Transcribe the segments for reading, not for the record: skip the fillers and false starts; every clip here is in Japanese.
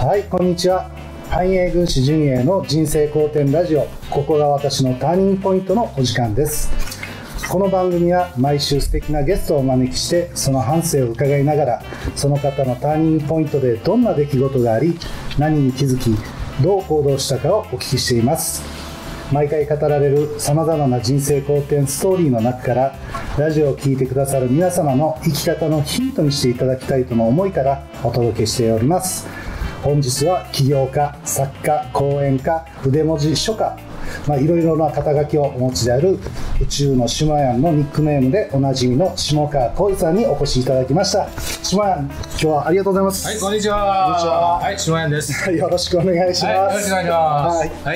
はい、こんにちは。繁栄軍師陣営の人生好転ラジオ、ここが私のターニングポイントのお時間です。この番組は毎週素敵なゲストをお招きして、その半生を伺いながら、その方のターニングポイントでどんな出来事があり、何に気づき、どう行動したかをお聞きしています。毎回語られるさまざまな人生好転ストーリーの中から、ラジオを聴いてくださる皆様の生き方のヒントにしていただきたいとの思いからお届けしております。本日は起業家、作家、講演家、筆文字書家、いろいろな肩書きをお持ちである宇宙のしもやんのニックネームでおなじみの下川浩二さんにお越しいただきました。下やん、今日はありがとうございます。 はい、こんにちは。こんにちは。はい、下やんです。 よろしくお願いします。 よろしくお願いします。 はい。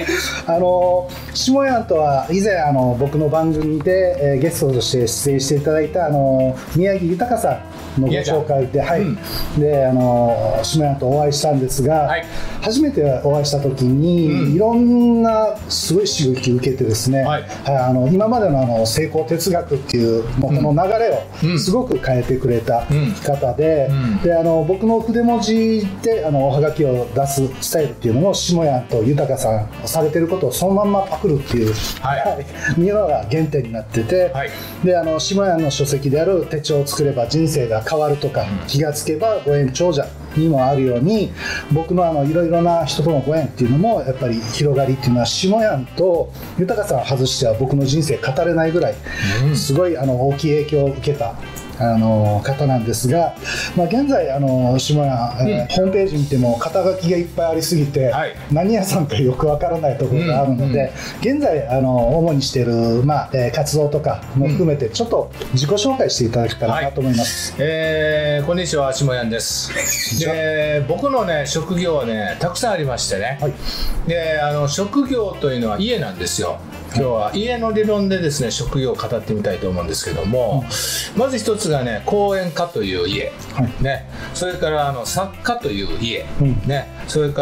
下やんとは以前僕の番組で、ゲストとして出演していただいた宮城豊さんのご紹介で、はい、で下やんとお会いしたんですが、初めてお会いした時に、いろんなすごい刺激を受けてですね、今までの成功哲学っていうこの流れをすごく変えてくれた方で、僕の筆文字でおはがきを出すスタイルっていうのも下やんと豊さんされてることをそのまんまパクるっていうのが原点になってて、で下やんの書籍である手帳を作れば人生が変わるとか、気がつけばご縁長者にもあるように、僕のいろいろな人とのご縁っていうのもやっぱり広がりっていうのは下やんと豊さんを外しては僕の人生語れないぐらいすごい大きい影響を受けた方なんですが、現在下やん、ホームページ見ても肩書きがいっぱいありすぎて、何屋さんかよくわからないところがあるので、現在主にしている、活動とかも含めてちょっと自己紹介していただけたらなと思います。 こんにちは、下やんです。で、僕のね職業はねたくさんありましてね、で職業というのは家なんですよ。今日は家の理論でですね職業を語ってみたいと思うんですけども、まず一つがね講演家という家、ね、それから作家という家、ね、それから、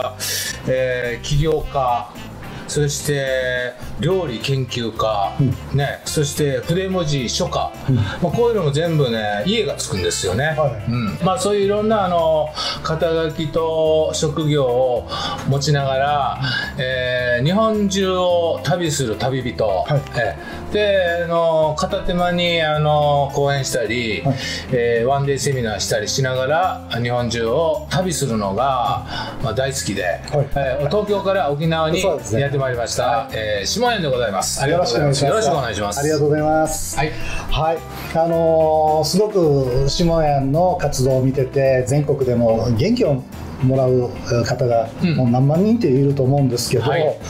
起業家、そして料理研究家、ね、そして筆文字書家、こういうのも全部ね家がつくんですよね。そういういろんな肩書きと職業を持ちながら、日本中を旅する旅人、で片手間に講演したり、ワンデーセミナーしたりしながら日本中を旅するのが、大好きで、東京から沖縄にやってまいりました、下やんでございます。 よろしくお願いします。 よろしくお願いします。 ありがとうございます。すごく下やんの活動を見てて、全国でも元気をもらう方がもう何万人っていると思うんですけど、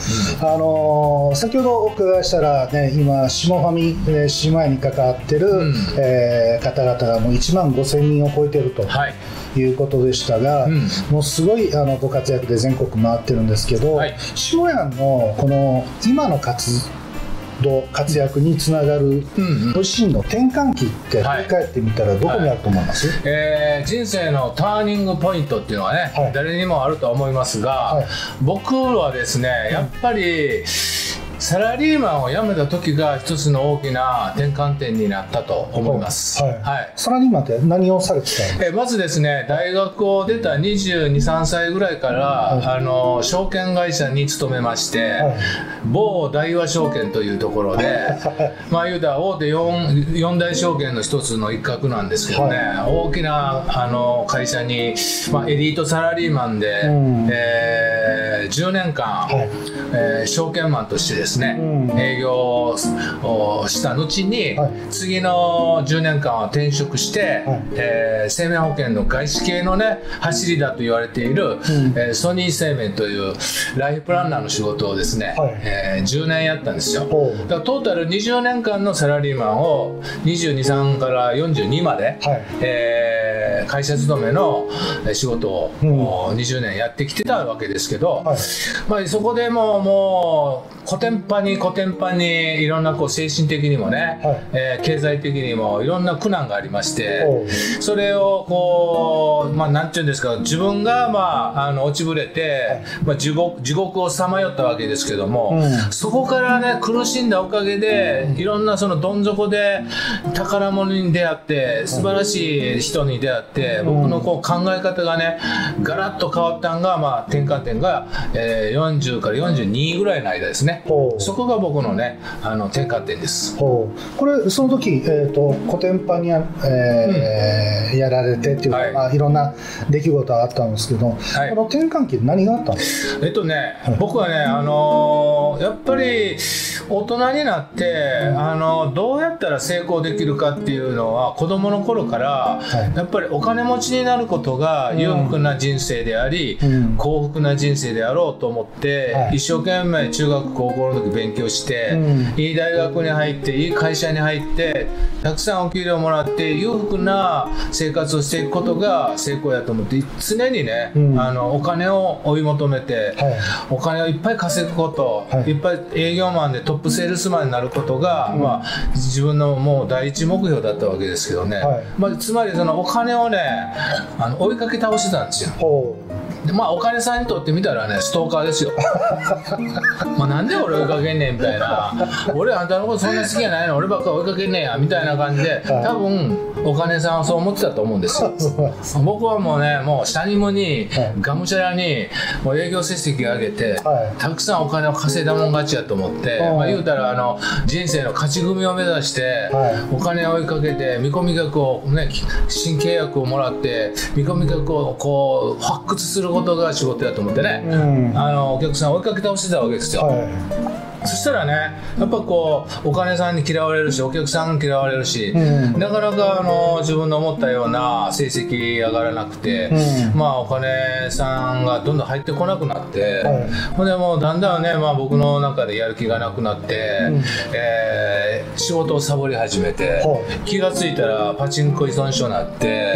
先ほどお伺いしたら、ね、今下ファミ下やんに関わってる、方々がもう1万5000人を超えてると。いうことでしたが、もうすごいご活躍で全国回ってるんですけど、下やんのこの今の活躍につながるご自身の転換期って振り返ってみたらどこにあると思います？ 人生のターニングポイントっていうのはね、誰にもあるとは思いますが、僕はですねやっぱりサラリーマンを辞めた時が一つの大きな転換点になったと思います。 サラリーマンって何をされてたんですか？ まずですね、大学を出た22、3歳ぐらいから、証券会社に勤めまして、某大和証券というところで言うたら大手 4大証券の一つの一角なんですけどね、大きな会社に、エリートサラリーマンで、10年間、証券マンとしてですね、営業をした後に、次の10年間は転職して、生命保険の外資系のね走りだと言われている、ソニー生命というライフプランナーの仕事をですね、10年やったんですよ。だからトータル20年間のサラリーマンを22、3から42まで、会社勤めの仕事を20年やってきてたわけですけど、そこでもうコテンパンにいろんな精神的にもね、経済的にもいろんな苦難がありまして、それをなんていうんですか、自分が落ちぶれて、地獄をさまよったわけですけども、そこからね苦しんだおかげでいろんなそのどん底で宝物に出会って、素晴らしい人に出会っって僕のこう考え方がねガラッと変わったんが、まあ、転換点が、40から42ぐらいの間ですね。そこが僕のね転換点です。 これその時、コテンパンにやられてっていうか、まあ、いろんな出来事があったんですけど、この転換期何があったんですか？ 僕はねやっぱり大人になってどうやったら成功できるかっていうのは子供の頃からやっぱりお金持ちになることが裕福な人生であり、幸福な人生であろうと思って、一生懸命中学高校の時勉強して、いい大学に入っていい会社に入ってたくさんお給料をもらって裕福な生活をしていくことが成功やと思って常にね、お金を追い求めて、お金をいっぱい稼ぐこと、いっぱい営業マンでトップセールスマンになることが、まあ、自分のもう第一目標だったわけですけどね、まあ、つまりそのお金をね追いかけ倒してたんですよ。でまあお金さんにとってみたらねストーカーですよ。まあなんで俺追いかけんねんみたいな、俺あんたのことそんな好きじゃないの、俺ばっか追いかけんねんやみたいな感じで、多分お金さんはそう思ってたと思うんですよ。僕はもうねもう下にもにがむしゃらにもう営業成績上げて、たくさんお金を稼いだもん勝ちやと思って、まあ、言うたら人生の勝ち組を目指してお金を追いかけて見込み額をね新契約をもらって見込み額をこう発掘することが仕事やと思ってね、お客さんを追いかけ倒してたわけですよ。そしたらねやっぱこうお金さんに嫌われるしお客さんに嫌われるし、なかなか自分の思ったような成績上がらなくて、まあお金さんがどんどん入ってこなくなって、ほんでもうだんだんね、まあ、僕の中でやる気がなくなって、仕事をサボり始めて、気が付いたらパチンコ依存症になって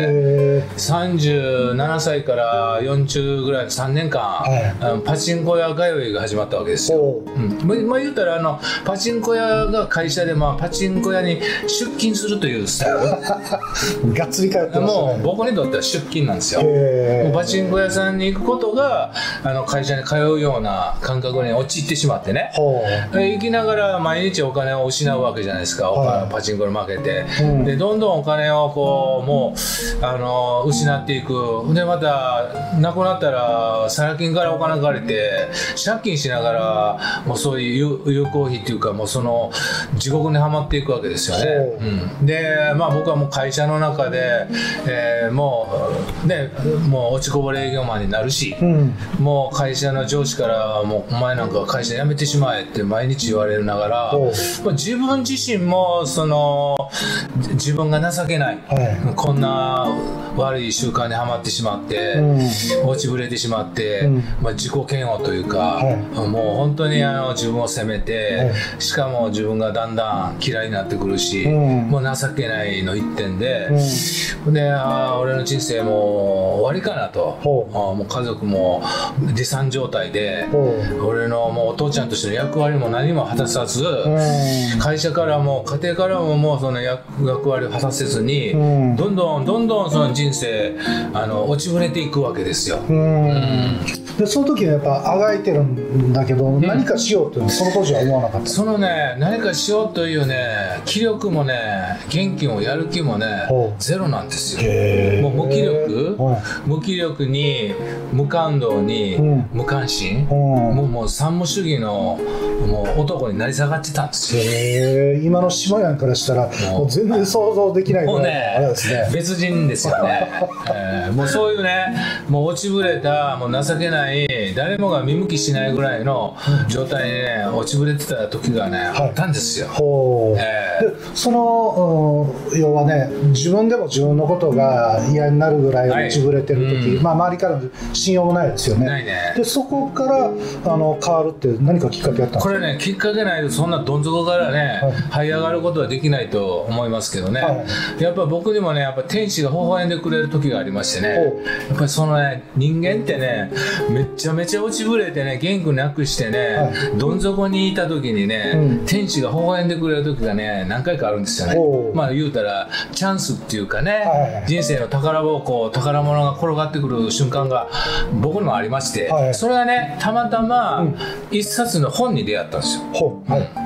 、37歳から40ぐらいの3年間、パチンコ屋通いが始まったわけですよ。まあ言うたらパチンコ屋が会社で、まあ、パチンコ屋に出勤するというスタイル。 がっつり通ってましたね。 もう僕にとっては出勤なんですよ。もうパチンコ屋さんに行くことが会社に通うような感覚に陥ってしまってね、行きながら毎日お金を失うわけじゃないですか、パチンコに負けて、でどんどんお金をこうもう失っていく。でまたなくなったらサラ金からお金借りて借金しながらもうそういう有効費っていうかもうその地獄にはまっていくわけですよね。でまあ僕はもう会社の中で、もう落ちこぼれ営業マンになるし、もう会社の上司からもうお前なんか会社辞めてしまえって毎日言われながら、自分自身も自分が情けない、こんな悪い習慣にはまってしまって、落ちぶれてしまって、まあ、自己嫌悪というか、もう本当に自分を責めて、しかも自分がだんだん嫌いになってくるし、もう情けないの一点で、俺の人生も終わりかなと、もう家族も離散状態で、俺のもうお父ちゃんとしての役割も何も果たさず、会社からも家庭からももうその役割を果たせずに、どんどんその人生落ちぶれていくわけですよ。 でその時はやっぱあがいてるんだけど、何かしようというのその当時は思わなかった。 何かしようというね気力もね元気もやる気もねゼロなんですよ。もう無気力に無感動に無関心、もう三無主義のもう男になり下がってたんですよ。 今の下屋からしたらもう全然想像できないぐらいのあれですね。 別人ですよね。もうそういうねもう落ちぶれたもう情けない誰もが見向きしないぐらいの状態にね落ちぶれてた時がねあったんですよ。 でその要はね自分でも自分のことが嫌になるぐらい落ちぶれてる時、まあ周りからの信用もないですよね。 ないね。 でそこから変わるって何かきっかけあったんですか？ これねきっかけないとそんなどん底からね、這い上がることはできないと思いますけどね、やっぱ僕にもねやっぱ天使が微笑んでくれる時がありましてね、やっぱりそのね人間ってねめちゃめちゃ落ちぶれてね元気なくしてね、どん底にいた時にね、天使が微笑んでくれる時がね何回かあるんですよね。まあ言うたらチャンスっていうかね、人生の宝物が転がってくる瞬間が僕にもありまして、それはねたまたま一冊の本に出会ったんですよ。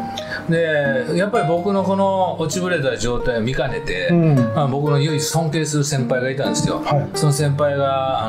でやっぱり僕のこの落ちぶれた状態を見かねて、僕の唯一尊敬する先輩がいたんですよ。その先輩が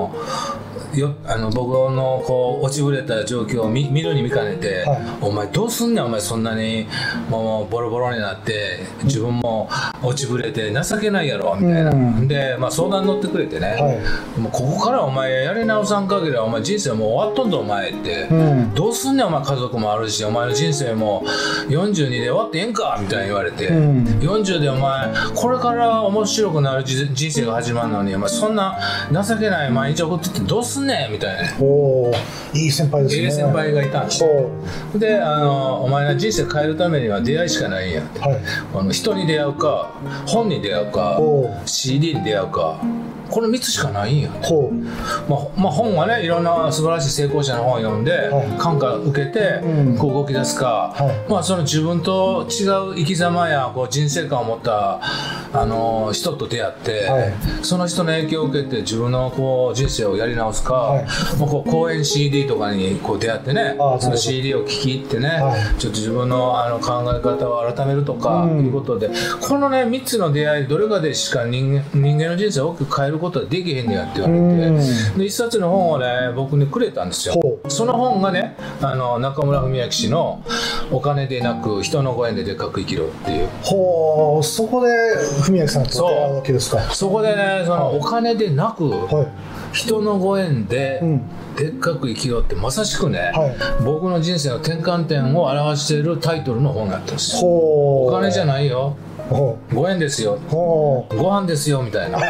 僕のこう落ちぶれた状況を見るに見かねて、お前どうすんねん、お前そんなにもうボロボロになって自分も落ちぶれて情けないやろみたいな、で、相談乗ってくれてね、もうここからお前やり直さん限りはお前人生もう終わっとんぞお前って、どうすんねんお前、家族もあるしお前の人生も42で終わってええんかみたいに言われて、40でお前これから面白くなる人生が始まるのにお前そんな情けない毎日送ってってどうすんねんみたいな。 おいい先輩ですね。 いい先輩がいたんですよ。でお前の人生変えるためには出会いしかないんやって、人に出会うか本に出会うか CD に出会うか、この3つしかないんやって。本はねいろんな素晴らしい成功者の本を読んで、感化受けてこう動き出すか、その自分と違う生き様やこう人生観を持った人と出会って、その人の影響を受けて自分のこう人生をやり直すか、もうこう講演 CD とかにこう出会ってね、その CD を聴き入ってね、ちょっと自分の考え方を改めるとかいうことで、このね3つの出会いどれかでしか人間の人生を大きく変えることはできへんねやって言われて、で一冊の本をね僕にくれたんですよ。その本がね中村文明氏の「お金でなく人のご縁ででっかく生きろ」っていう。 そこで文明さんと出会うわけですか。 そこでねそのお金でなく人のご縁ででっかく生きろってまさしくね、僕の人生の転換点を表しているタイトルの本だったんですよ。お金じゃないよ、ご縁ですよ、ご飯ですよみたいな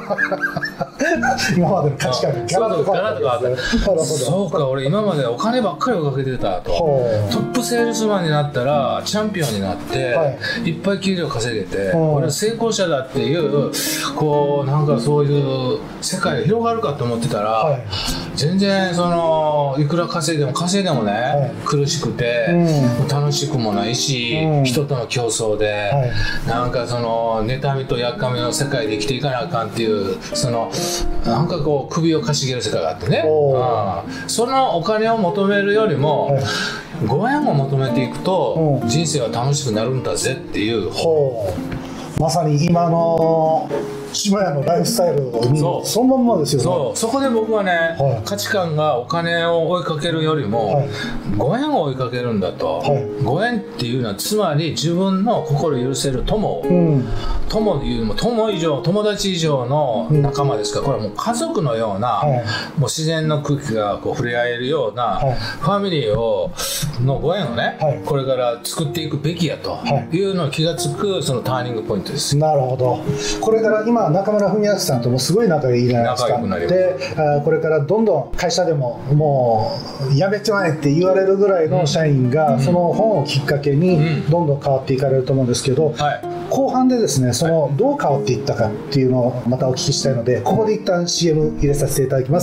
今までの価値観がガラッと変わったわけですね。 そうか、俺今までお金ばっかり追いかけてたと。トップセールスマンになったらチャンピオンになって、いっぱい給料稼げて、俺は成功者だっていうこうなんかそういう世界が広がるかと思ってたら、全然そのいくら稼いでもね、苦しくて、楽しくもないし、人との競争で、なんかその妬みとやっかみの世界で生きていかなあかんっていうそのなんかこう首をかしげる世界があってね、そのお金を求めるよりも、ご縁を求めていくと人生は楽しくなるんだぜっていう。 まさに今の島屋のライフスタイルをそのまんまですよね。 そこで僕はね、価値観がお金を追いかけるよりも、ご縁を追いかけるんだと、ご縁っていうのはつまり自分の心許せる友、友というよりも友達以上の仲間ですから、これはもう家族のような、もう自然の空気がこう触れ合えるような、ファミリーのご縁をね、これから作っていくべきやというのを気がつくそのターニングポイントです。 なるほど。これから今中村文明さんともすごい仲がいいじゃないですか。でこれからどんどん会社でももうやめちまえって言われるぐらいの社員が、その本をきっかけにどんどん変わっていかれると思うんですけど、後半でですねそのどう変わっていったかっていうのをまたお聞きしたいので、ここで一旦 CM 入れさせていただきます。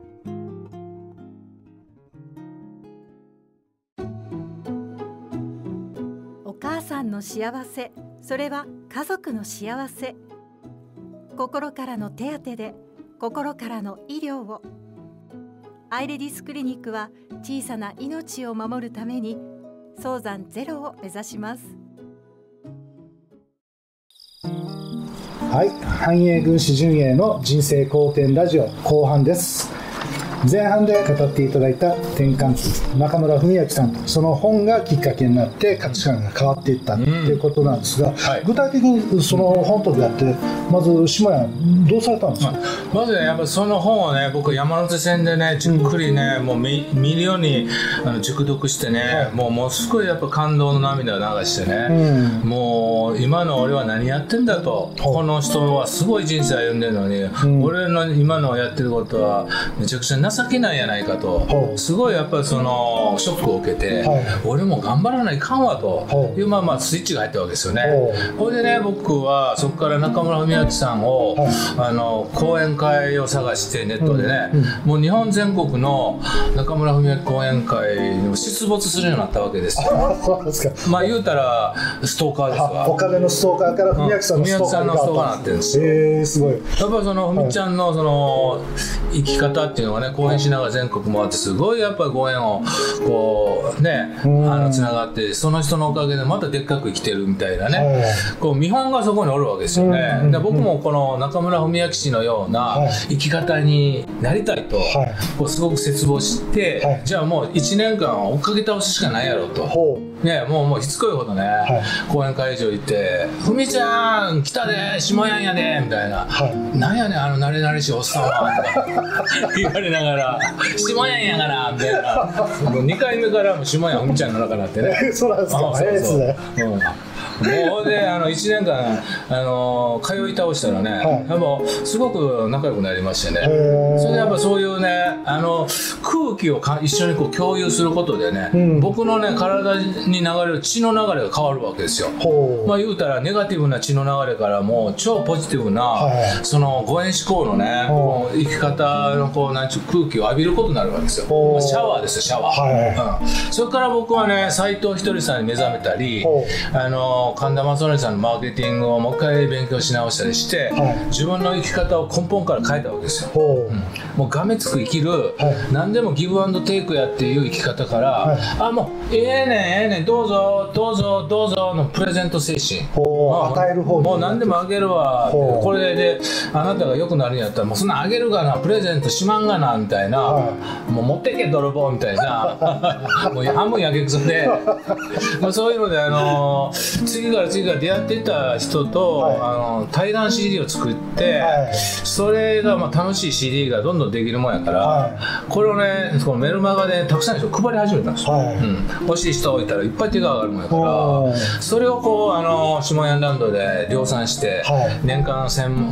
お母さんの幸せ、それは家族の幸せ。心からの手当てで心からの医療を。アイレディスクリニックは小さな命を守るために早産ゼロを目指します。 はい、繁栄軍師純英の人生好転ラジオ後半です。前半で語っていただいた転換期、中村文明さんとその本がきっかけになって価値観が変わっていったということなんですが、具体的にその本と出会ってまず下屋どうされたんですか？ まずねやっぱその本をね僕山手線でねじっくりねもう見るように熟読してね、もうすごいやっぱ感動の涙を流してね、もう今の俺は何やってんだと、この人はすごい人生歩んでるのに、俺の今のやってることはめちゃくちゃ情けないやないかと、すごいやっぱりそのショックを受けて、俺も頑張らないかんわというスイッチが入ったわけですよね。それでね僕はそこから中村文明さんを講演会を探してネットでね、もう日本全国の中村文明講演会に出没するようになったわけですよ。 そうですか。 言うたらストーカーですわ。 お金のストーカーから文明さんのストーカーに変わったんですよ。すごい。やっぱりその文ちゃんのその生き方っていうのがね講演しながら全国回ってすごいやっぱりご縁をこうねつながって、その人のおかげでまたでっかく生きてるみたいなね、こう見本がそこにおるわけですよね。で僕もこの中村文明氏のような生き方になりたいと、こうすごく切望して、じゃあもう1年間追っかけ倒すしかないやろと。ね、もうしつこいほどね、講演会場行って「ふみちゃん来たで下やんやで」みたいな「なんやねんあの慣れ慣れしいおっさんは」とか言われながら「下やんやから」みたいな、もう2回目からもう下やんふみちゃんの中になってねそうなんですか。早いですね。 もうで1年間通い倒したらね、やっぱすごく仲良くなりましてね。それでやっぱそういうね空気を一緒にこう共有することでね、僕のね体に流れる血の流れが変わるわけですよ。まあ言うたらネガティブな血の流れからもう超ポジティブなその五円思考のねこう生き方のこうなんちゅう空気を浴びることになるわけですよ。シャワーですよ、シャワー。それから僕はね斉藤ひとりさんに目覚めたり、神田正則さんのマーケティングをもう一回勉強し直したりして、自分の生き方を根本から変えたわけですよ。もうがめつく生きる、何でもギブアンドテイクやっていう生き方から、あもうええねんどうぞどうぞどうぞのプレゼント精神、 与える方もう何でもあげるわ、これであなたが良くなるんやったらもうそんなあげるがな、プレゼントしまんがなみたいな、もう持ってけ泥棒みたいなもう半分やけくそでまあそういうので次から出会っていた人と、対談 CD を作って、それがまあ楽しい CD がどんどんできるもんやから、これをねこのメルマガでたくさんの人配り始めたんですよ。欲しい人がいたらいっぱい手が上がるもんやから、それをこう下屋ランドで量産して、年間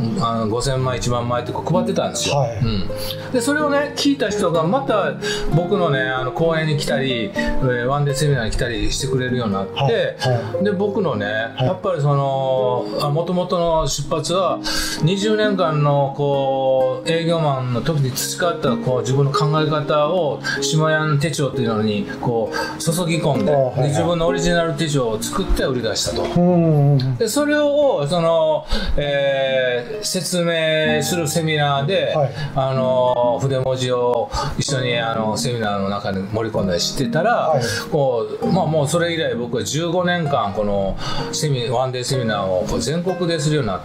5000枚1万枚ってこう配ってたんですよ。でそれをね聞いた人がまた僕のね講演に来たり、ワンデーセミナーに来たりしてくれるようになって、で僕のねやっぱりそのもともとの出発は20年間のこう営業マンの時に培ったこう自分の考え方を下屋の手帳っていうのにこう注ぎ込んで、自分のオリジナル手帳を作って売り出したと。でそれを説明するセミナーで、筆文字を一緒にセミナーの中に盛り込んだりしてたら、こうもうそれ以来僕は15年間このワンデーセミナーをこう全国でするようになって、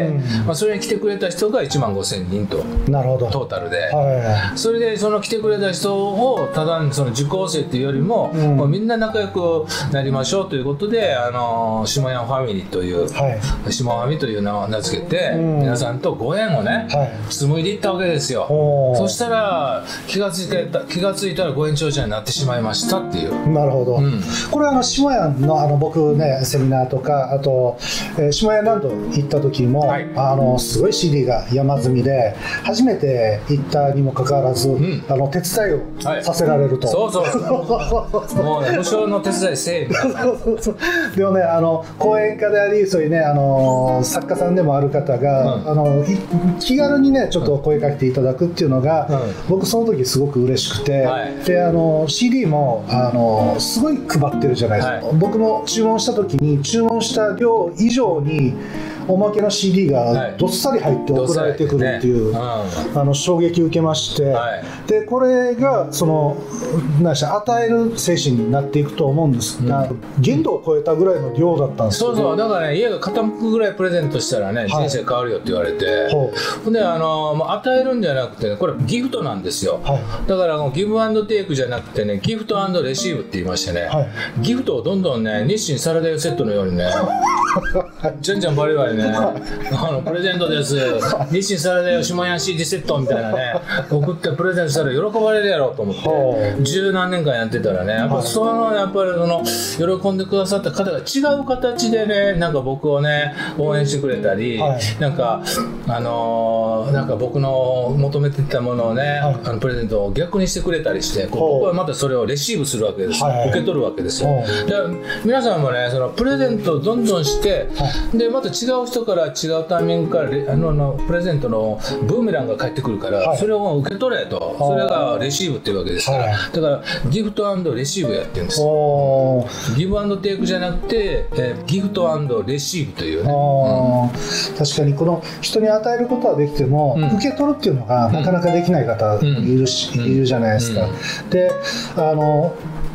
それに来てくれた人が1万5000人とトータルで、それでその来てくれた人をただその受講生っていうよりも、もうみんな仲良くなりましょうということで下屋ファミリーという、下ファミという名を名付けて、皆さんとご縁をね、紡いでいったわけですよ。そしたら気がついたらご縁長者になってしまいましたっていう。 なるほど。これ下屋の僕ねセミナーとか、あと下屋ランド行った時も、すごい CD が山積みで、初めて行ったにもかかわらず、手伝いをさせられると。 そうもうね無償の手伝いせえみたいな。 でもね講演家であり、そういうね作家さんでもある方が、気軽にねちょっと声かけていただくっていうのが、僕その時すごく嬉しくて、でCD もすごい配ってるじゃないですか。僕も注文した時に注文した量以上におまけの CD がどっさり入って送られてくるっていう、衝撃を受けまして、でこれがその与える精神になっていくと思うんですが、限度を超えたぐらいの量だったんですよ。 そうだからね、家が傾くぐらいプレゼントしたらね、人生変わるよって言われて、で与えるんじゃなくてね、これギフトなんですよ。だからギブアンドテイクじゃなくてね、ギフトアンドレシーブって言いましてね、ギフトをどんどんね、日清サラダ油セットのようにねじゃんじゃんバリバリねプレゼントです日清サラダ油下屋 CD セットみたいなね送ってプレゼントしたら喜ばれるやろうと思って十何年間やってたらね、やっぱりその喜んでくださった方が違う形でね、なんか僕をね応援してくれたり、なんか僕の求めてたものをね、プレゼントを逆にしてくれたりして、僕はまたそれをレシーブするわけですよ、受け取るわけですよ。で皆さんもね、そのプレゼントをどんどんして、でまた違う人から違うタイミングからプレゼントのブーメランが返ってくるから、それを受け取れと、それがレシーブっていうわけですから、だからギフト&レシーブやってるんですよ。ギブアンドテイクじゃなくて、ギフト&レシーブというね、 確かにこの人に与えることはできても、受け取るっていうのがなかなかできない方いるじゃないですか。で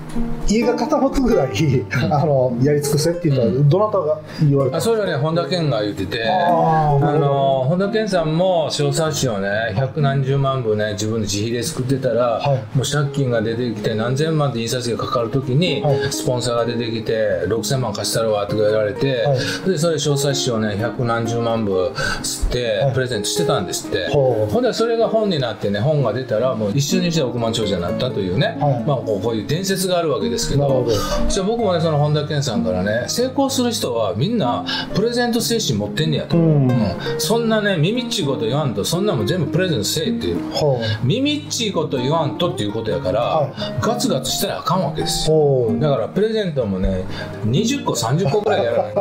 家が傾くぐらいやり尽くせって言ったらどなたが言われたんですか？ それはね本田健が言ってて、本田健さんも小冊子をね百何十万部ね自分で自費で作ってたら、もう借金が出てきて何千万で印刷費がかかるときに、スポンサーが出てきて6000万貸したるわとか言われて、でそれ小冊子をね百何十万部吸ってプレゼントしてたんですって。ほんでそれが本になってね、本が出たらもう一瞬にして億万長者になったというね、まあこういう伝説があるわけですけど、じゃあ僕もねその本田健さんからね、成功する人はみんなプレゼント精神持ってんねやと、そんなね耳っちいこと言わんと、そんなもん全部プレゼントせえっていう、耳っちいこと言わんとっていうことやから、ガツガツしたらあかんわけですよ。だからプレゼントもね20個30個ぐらいやらない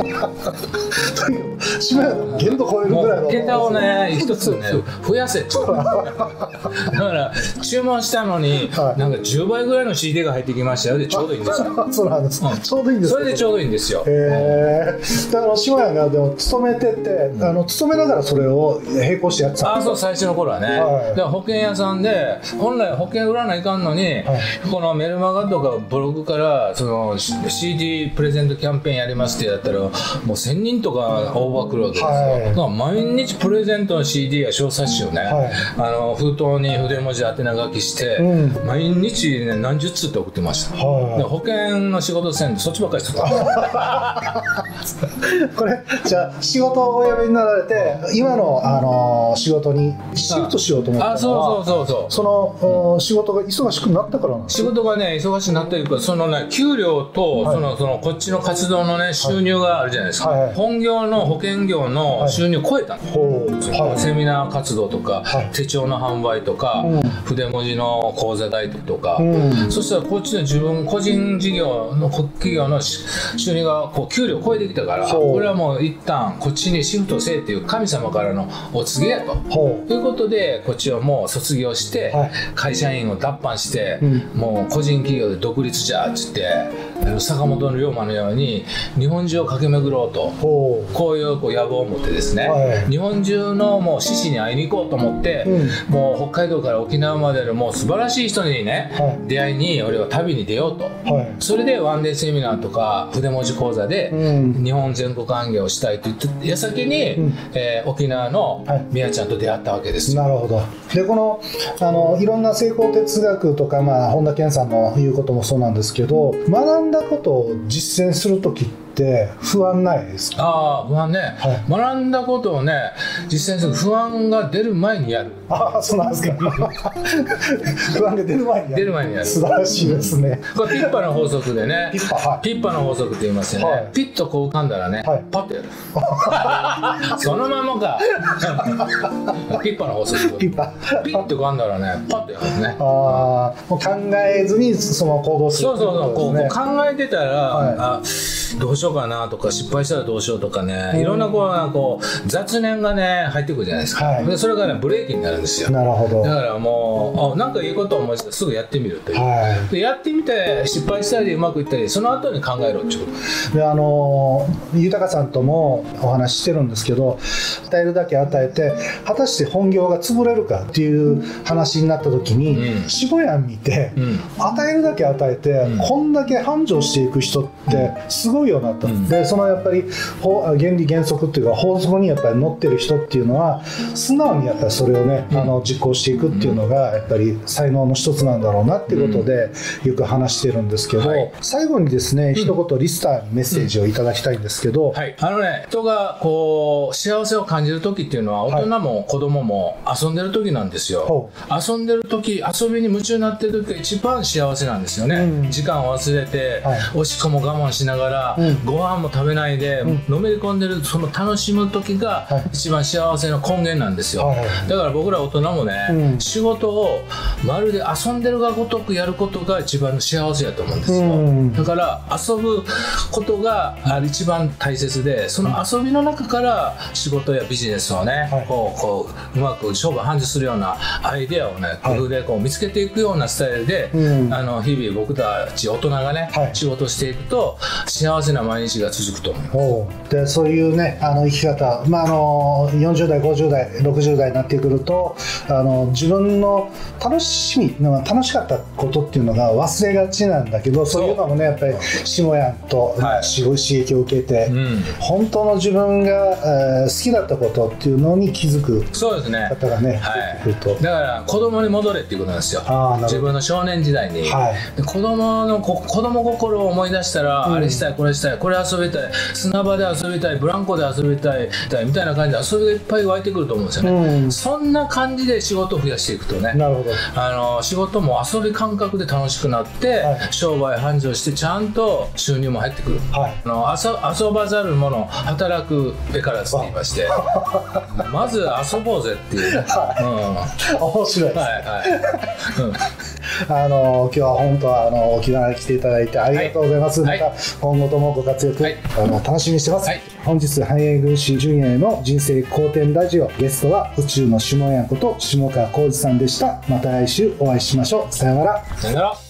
限度超えるぐらいの桁をね一つね増やせってだから注文したのに、なんか10倍ぐらいの CD が入ってきましたよでちょうどいいんですよ。 そうなんです、ちょうどいいんです。それでちょうどいいんですよ。 だから下屋がでも勤めてて、勤めながらそれを並行してやってたんですか？ そう、最初の頃はね、だから保険屋さんで本来保険売らないかんのに、このメルマガとかブログからその CD プレゼントキャンペーンやりますってやったらもう1000人とか応募が来るわけですよ。だから毎日プレゼントの CD や小冊子をね、封筒に筆文字宛名書きして、毎日、ね、何十通って送ってました。保険の仕事せんでそっちばっかりしてたこれじゃあ仕事をお辞めになられて今の、仕事にシフトしようと思ったのは、その仕事が忙しくなったからなんですか？ 仕事がね忙しくなったというか、そのね給料と、そのこっちの活動のね収入があるじゃないですか、本業の保険業の収入を超えたの、セミナー活動とか、手帳の販売とか、筆文字の講座代とか、そしたらこっちの自分個人事業の企業の収入がこう給料を超えてきたから、これはもう一旦こっちにシフトせえっていう神様からのお告げやということで、こっちをもう卒業して会社員を脱藩して、もう個人企業で独立じゃって言って坂本龍馬のように日本中を駆け巡ろうと、こういう野望を持ってですね、日本中のもう志士に会いに行こうと思って、もう北海道から沖縄までのもう素晴らしい人にね、出会いに俺は旅に出ようと、それでワンデーセミナーとか筆文字講座で日本全国行脚をしたいと言って矢先に、沖縄の宮ちゃんと出会ったわけです。 なるほど。でこのいろんな成功哲学とか、本田健さんの言うこともそうなんですけど、学んだことを実践するときって不安ないですか？ 不安ね、学んだことをね実践する不安が出る前にやる。 そうなんですか不安が出る前にやる。素晴らしいですね。 これピッパの法則でね、ピッパの法則って言いますよね、ピッとこう浮かんだらね、パッとやるそのままかピッパの法則、ピッと浮かんだらねパッとやるね。 もう考えずにその行動する。 こう考えてたら、どうしようかなとか、失敗したらどうしようとかね、いろんなこう雑念がね入ってくるじゃないですか、でそれがねブレーキになるんですよ。 なるほど。だからもうなんかいいことを思いついたらすぐやってみるという、でやってみて失敗したりうまくいったり、その後に考えろっていうことで、豊さんともお話ししてるんですけど、与えるだけ与えて果たして本業が潰れるかっていう話になった時に、下屋見て、与えるだけ与えて、こんだけ繁盛していく人ってすごいよなと、でそのやっぱり原理原則っていうか法則にやっぱり乗ってる人っていうのは素直にやっぱりそれをね、実行していくっていうのがやっぱり才能の一つなんだろうなっていうことでよく話してるんですけど、最後にですね、一言リスターにメッセージをいただきたいんですけど、 人がこう幸せを感じる時っていうのは大人も子供も遊んでる時なんですよ。遊んでる時、遊びに夢中になってる時が一番幸せなんですよね、時間を忘れて、おしっこも我慢しながら、ご飯も食べないで、のめり込んでるその楽しむ時が一番幸せの根源なんですよ。だから僕ら大人もね、仕事をまるで遊んでるがごとくやることが一番の幸せやと思うんですよ。だから遊ぶことが一番大切で、その遊びの中から仕事やビジネスをね、うまく勝負繁盛するようなアイデアをね、工夫で見つけていくようなスタイルで、日々僕たち大人がね、仕事していくと幸せな毎日が続くと思います。 でそういうね生き方、40代50代60代になってくると自分の楽しかったことっていうのが忘れがちなんだけど、そういうのもねやっぱり下やんと、刺激を受けて、本当の自分が、好きだったことっていうのに気づく方がね出てくると、 だから子供に戻れっていうことなんですよ。自分の少年時代に、で子供心を思い出したら、あれしたいこれしたいこれ遊びたい砂場で遊びたいブランコで遊びたいみたいな感じで遊びがいっぱい湧いてくると思うんですよね。そんな感じで仕事を増やしていくとね、 なるほど、 仕事も遊び感覚で楽しくなって、商売繁盛してちゃんと収入も入ってくる、遊ばざる者働くべからずって言いましてまず遊ぼうぜっていうね、 面白いですね。今日は本当沖縄に来ていただいてありがとうございます。また今後ともご活躍、楽しみにしてます。本日繁栄軍師純也の人生好転ラジオ、ゲストは宇宙の下やんこと下川浩二さんでした。また来週お会いしましょう。さよなら。 さよなら。